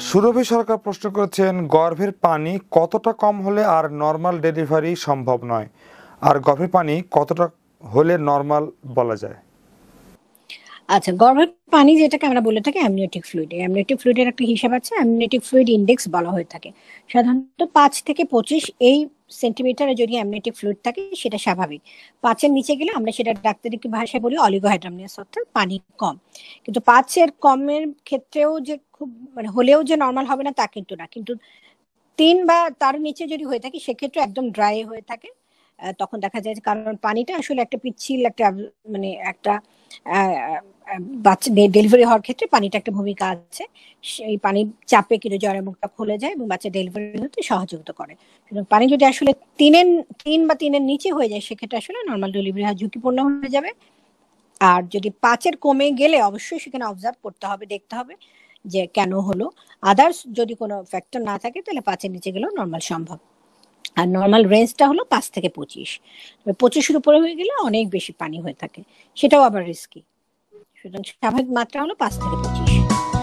সুরভি সরকার প্রশ্ন করেছেন, গর্ভের পানি কতটা কম হলে আর নর্মাল ডেলিভারি সম্ভব নয়, আর গর্ভের পানি কতটা হলে নর্মাল বলা যায়? আচ্ছা, গর্ভের পানি যেটাকে আমরা বলে থাকি অ্যামনিওটিক ফ্লুইড, অ্যামনিওটিক ফ্লুইডের একটা হিসাব আছে, অ্যামনিওটিক ফ্লুইড ইন্ডেক্স বলা হয়ে থাকে। সাধারণত 5 থেকে 25 এই সেন্টিমিটারে যদি অ্যামনিওটিক ফ্লুইড থাকে সেটা স্বাভাবিক। 5-এর নিচে গেলে আমরা সেটা ডাক্তারি ভাষায় বলি অলিগোহাইড্রামনিয়াস, অর্থাৎ পানি কম। কিন্তু 5-এর কমের ক্ষেত্রেও যে খুব হলেও যে নর্মাল হবে না তা কিন্তু না, কিন্তু 3 বা তার নিচে যদি হয়ে থাকে সেক্ষেত্রে একদম ড্রাই হয়ে থাকে। তখন দেখা যায় কারণ পানিটা আসলে একটা পিচ্ছিল একটা একটা বাচ্চা ডেলিভারি হওয়ার ক্ষেত্রে পানিটা একটা ভূমিকা আছে। সেই পানির চাপে কিন্তু জ্বরের মুখটা খুলে যায় এবং বাচ্চা ডেলিভারি হতে সহযোগিতা করে। পানি যদি আসলে 3 বা 3-এর নিচে হয়ে যায় সেক্ষেত্রে আসলে নর্মাল ডেলিভারি হওয়া ঝুঁকিপূর্ণ হয়ে যাবে। আর যদি 5-এর কমে গেলে অবশ্যই সেখানে অবজার্ভ করতে হবে, দেখতে হবে যে কেন হলো। আদার্স যদি কোনো ফ্যাক্টর না থাকে তাহলে 5-এর নিচে গেলেও নর্মাল সম্ভব। আর নর্মাল রেঞ্জটা হলো 5 থেকে 25। 25-এর উপরে হয়ে গেলে অনেক বেশি পানি হয়ে থাকে, সেটাও আবার রিস্কি। সুতরাং স্বাভাবিক মাত্রা হলো 5 থেকে 25।